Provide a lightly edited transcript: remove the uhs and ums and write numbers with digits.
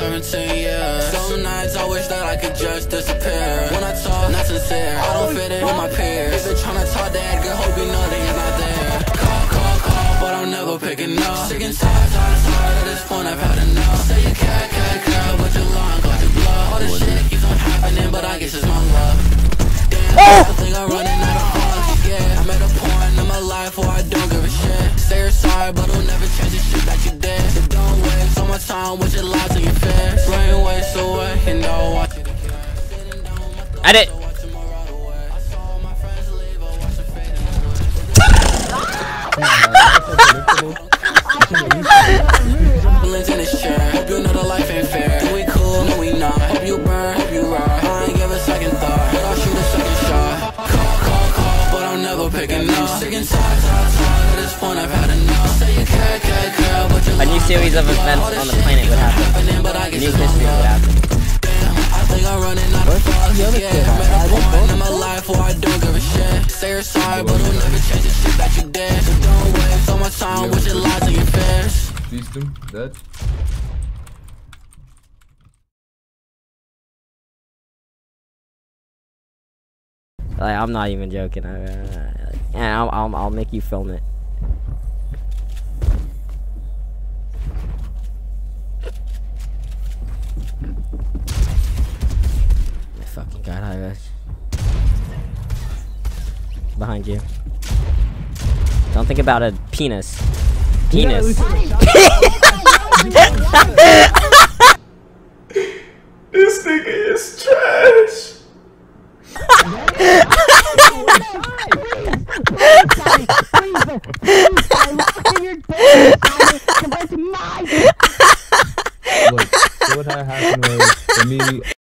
17 years. Some nights I wish that I could just disappear. When I talk, not sincere, I don't fit in with my peers. If they're tryna talk to Edgar, hope you know they is not there. Call, but I'm never picking up. Sick and tired, at this point I've had enough. Say you care, but you're lying, got your blood. All this shit keeps on happening, but I guess it's my luck. Damn, I think I'm running out of fucks, yeah. I made a point in my life where I don't give a shit. Say you're sorry, but it'll never change the shit that you did. So don't waste all my time with your lies and your fears. Brain waste away, and don't watch it again. Edit. In this chair. Hope you know the life ain't fair. We cool, no we not. Hope you burn, hope you ride. I ain't give a second thought, but I'll shoot a second shot. Call, but I'm never picking up. Sick and tired, at this point I've had enough. Say you care, but you're A new series of events on the planet would happen. New history would happen. I think I'm running out of fucks, yeah. I made a point in my life where I don't give a shit. Say you're sorry, but it'll never change the shit that you did. So don't waste all my time with your lies and your fears. System, that. Like, I'm not even joking. I'll make you film it. My fucking god, hi guys. Behind you. Don't think about a penis. Penis. This nigga is trash. Look, so what happened was, for me,